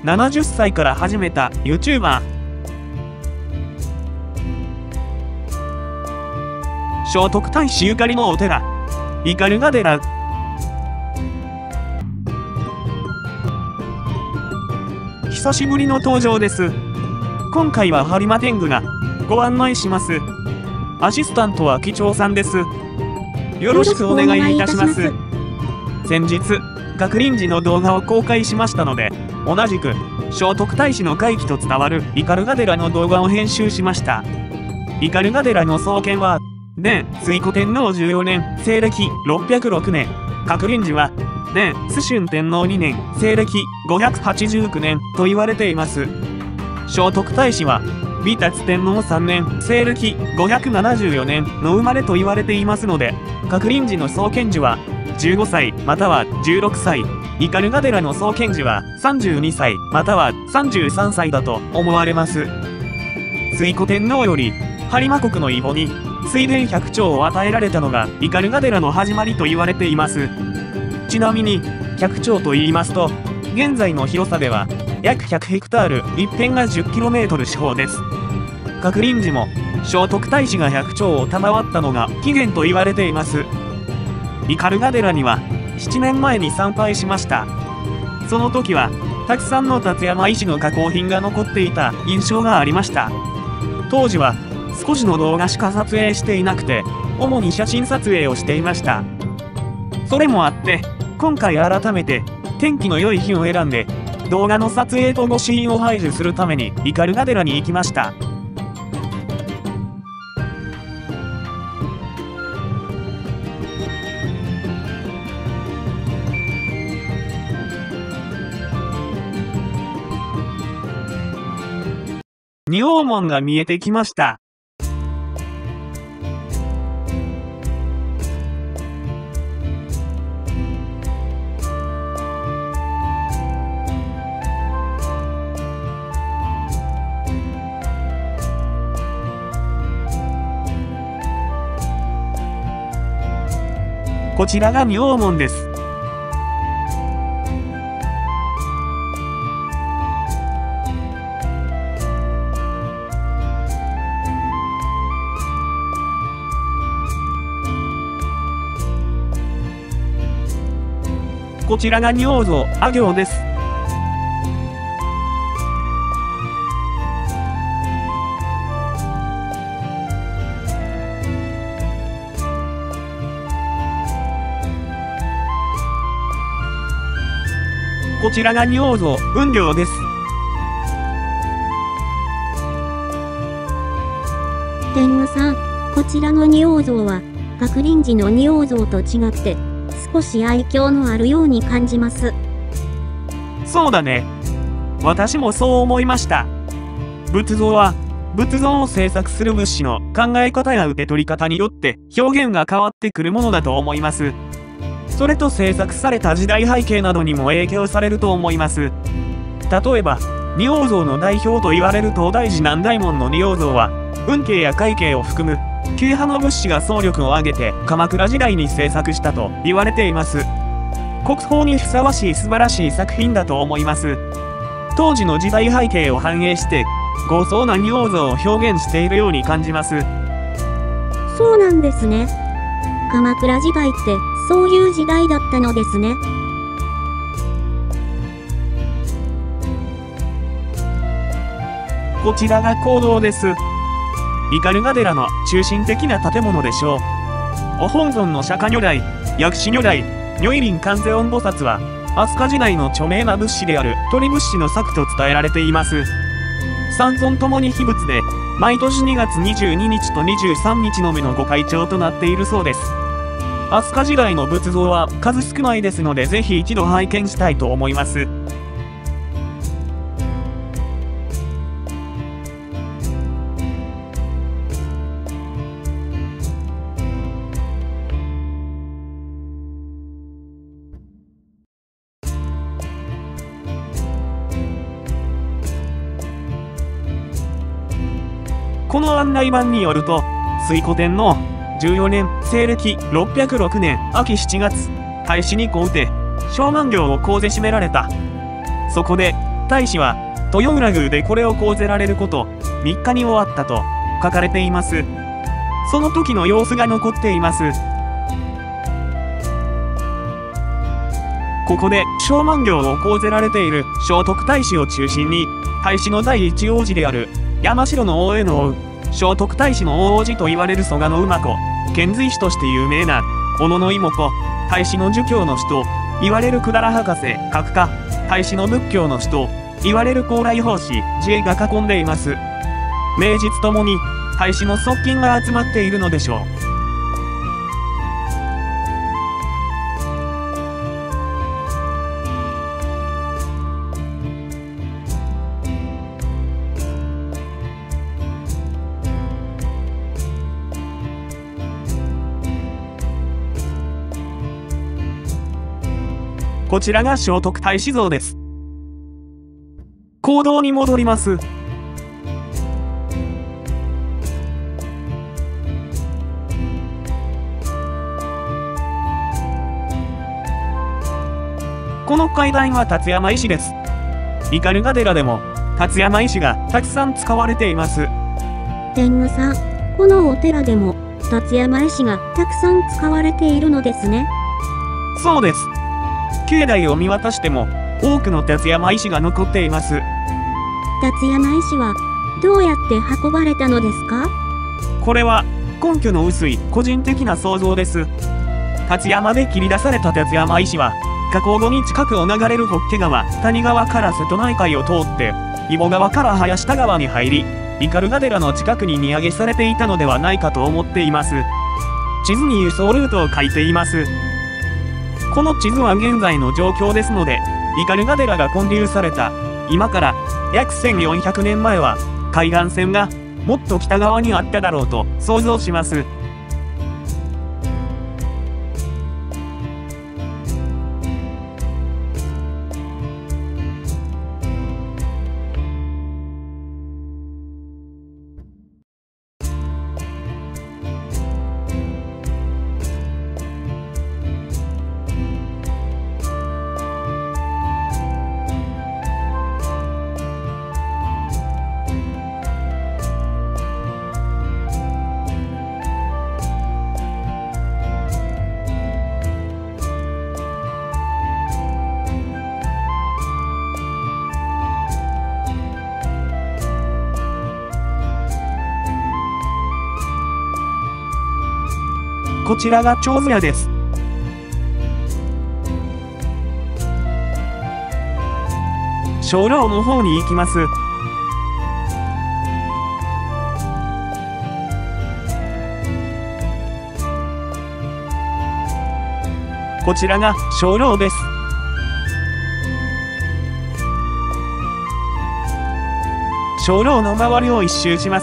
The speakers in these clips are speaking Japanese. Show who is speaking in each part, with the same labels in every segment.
Speaker 1: 70歳から始めた YouTuber。聖徳太子ゆかりのお寺、斑鳩寺。久しぶりの登場です。今回は播磨天狗がご案内します。アシスタントは機長さんです。よろしくお願いいたします。先日学林寺の動画を公開しましたので、同じく聖徳太子の回帰と伝わる斑鳩寺の動画を編集しました。斑鳩寺の創建は伝推古天皇14年西暦606年、学林寺は伝崇春天皇2年西暦589年と言われています。聖徳太子は美達天皇3年西暦574年の生まれと言われていますので、学林寺の創建時は15歳または16歳、斑鳩寺の創建時は32歳または33歳だと思われます。推古天皇より播磨国の異母に水田100丁を与えられたのが斑鳩寺の始まりと言われています。ちなみに100丁と言いますと、現在の広さでは約100ヘクタール、一辺が 10km 四方です。学林寺も聖徳太子が100丁を賜ったのが起源と言われています。斑鳩寺には7年前に参拝しました。その時はたくさんの立山石の加工品が残っていた印象がありました。当時は少しの動画しか撮影していなくて、主に写真撮影をしていました。それもあって今回改めて天気の良い日を選んで動画の撮影と御朱印を排除するために斑鳩寺に行きました。仁王門が見えてきました。こちらが仁王門です。こちらが仁王像阿行です。こちらが仁王像雲龍です。
Speaker 2: 天狗さん、こちらの仁王像は学林寺の仁王像と違って少し愛嬌のあるように感じます。
Speaker 1: そうだね。私もそう思いました。仏像は仏像を制作する仏師の考え方や受け取り方によって表現が変わってくるものだと思います。それと制作された時代背景などにも影響されると思います。例えば仁王像の代表と言われる東大寺南大門の仁王像は運慶や快慶を含む旧派の仏師が総力を挙げて鎌倉時代に制作したと言われています。国宝にふさわしい素晴らしい作品だと思います。当時の時代背景を反映して豪壮な仁王像を表現しているように感じます。
Speaker 2: そうなんですね。鎌倉時代ってそういう時代だったのですね。
Speaker 1: こちらが講堂です。斑鳩寺の中心的な建物でしょう。お本尊の釈迦如来、薬師如来、如意輪観世音菩薩は飛鳥時代の著名な仏師である鳥仏師の作と伝えられています。三尊ともに秘仏で毎年2月22日と23日のみのご開帳となっているそうです。飛鳥時代の仏像は数少ないですので、ぜひ一度拝見したいと思います。この案内板によると、推古天皇14年西暦606年秋7月、太子にこうて、小満行を講ぜしめられた。そこで太子は豊浦宮でこれを講ぜられること3日に終わったと書かれています。その時の様子が残っています。ここで小満行を講ぜられている聖徳太子を中心に、太子の第一王子である山城の王への王、聖徳太子の大王子と言われる蘇我馬子、遣隋使として有名な小野妹子、太子の儒教の師と言われる百済博士、閣下、太子の仏教の師と言われる高麗法師、自衛が囲んでいます。名実ともに太子の側近が集まっているのでしょう。こちらが聖徳太子像です。講堂に戻ります。この階段は辰山石です。斑鳩寺でも辰山石がたくさん使われています。
Speaker 2: 天狗さん、このお寺でも辰山石がたくさん使われているのですね。
Speaker 1: そうです。境内を見渡しても多くの辰山石が残っています。
Speaker 2: 辰山石はどうやって運ばれたのですか？
Speaker 1: これは根拠の薄い個人的な想像です。辰山で切り出された辰山石は河口後に近くを流れる法華川、谷川から瀬戸内海を通って揖保川から林田川に入り、斑鳩寺の近くに荷揚げされていたのではないかと思っています。地図に輸送ルートを書いています。この地図は現在の状況ですので、斑鳩寺が建立された今から約1400年前は海岸線がもっと北側にあっただろうと想像します。こちらが長寿屋です。鐘楼の方に行きます。こちらが鐘楼です。鐘楼の周りを一周します。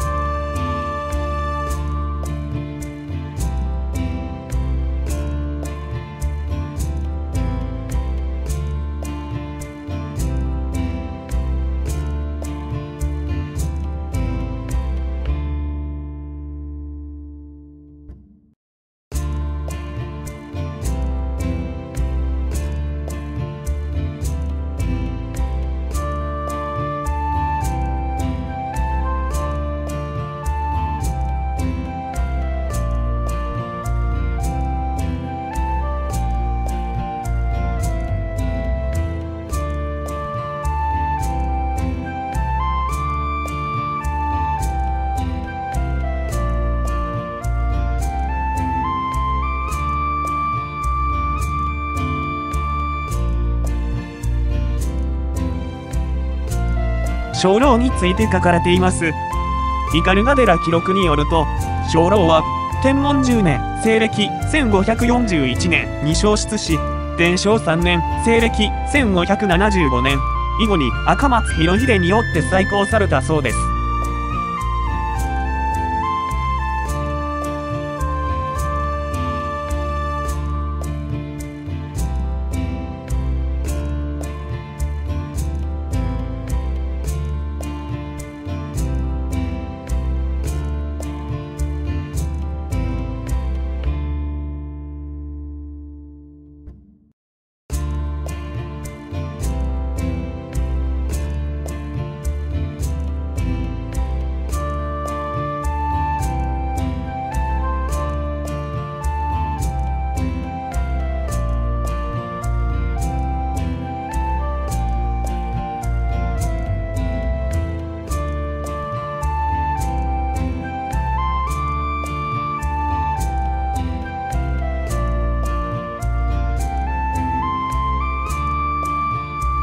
Speaker 1: 鐘楼について書かれています。斑鳩寺記録によると、鐘楼は天文10年西暦1541年に焼失し、天正3年西暦1575年以後に赤松広秀によって再興されたそうです。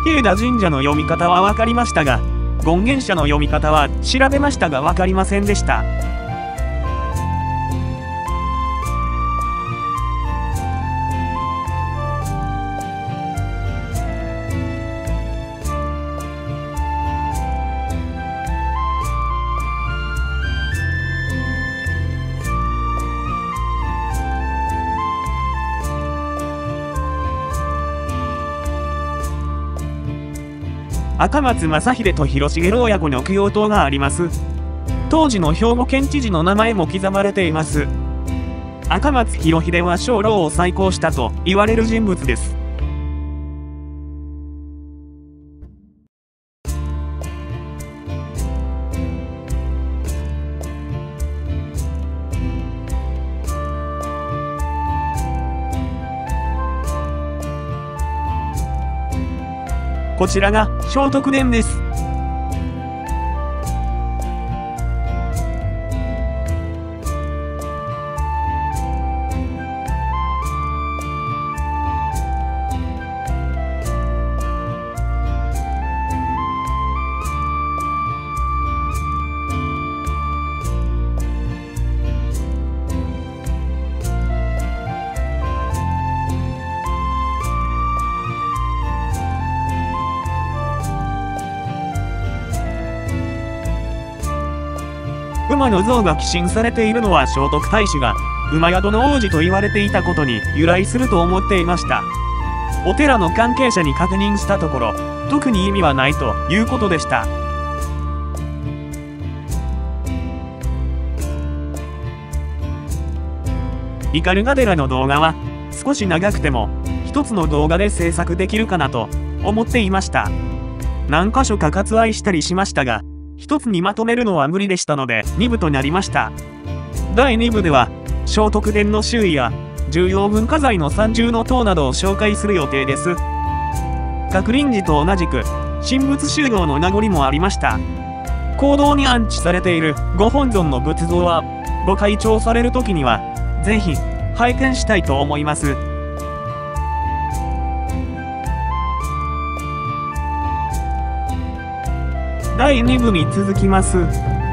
Speaker 1: 日枝神社の読み方は分かりましたが、権現社の読み方は調べましたが分かりませんでした。赤松正秀と広重親子の供養塔があります。当時の兵庫県知事の名前も刻まれています。赤松広秀は生老を再興したと言われる人物です。こちらが聖徳殿です。馬の像が寄進されているのは聖徳太子が馬宿の王子と言われていたことに由来すると思っていました。お寺の関係者に確認したところ、特に意味はないということでした。斑鳩寺の動画は少し長くても一つの動画で制作できるかなと思っていました。何箇所か割愛したりしましたが、一つにまとめるのは無理でしたので2部となりました。第2部では聖徳殿の周囲や重要文化財の三重塔などを紹介する予定です。覚林寺と同じく神仏習合の名残もありました。講堂に安置されているご本尊の仏像はご開帳される時にはぜひ拝見したいと思います。第2部に続きます。